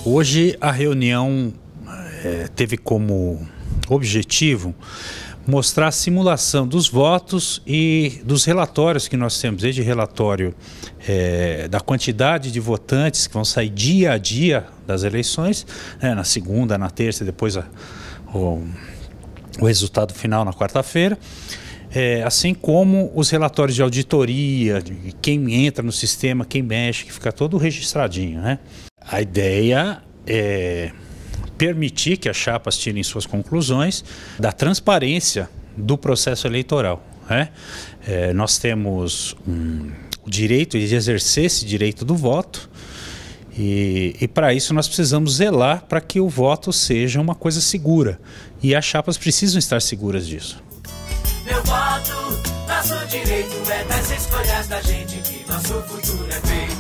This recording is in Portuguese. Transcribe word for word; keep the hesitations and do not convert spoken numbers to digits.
Hoje a reunião é, teve como objetivo mostrar a simulação dos votos e dos relatórios que nós temos, desde relatório é, da quantidade de votantes que vão sair dia a dia das eleições, né, na segunda, na terça e depois a, o, o resultado final na quarta-feira, é, assim como os relatórios de auditoria, de quem entra no sistema, quem mexe, que fica todo registradinho, né? A ideia é permitir que as chapas tirem suas conclusões da transparência do processo eleitoral, né? É, nós temos um, o direito de exercer esse direito do voto e, e para isso nós precisamos zelar para que o voto seja uma coisa segura e as chapas precisam estar seguras disso. Meu voto, nosso direito é das escolhas da gente que nosso futuro é feito.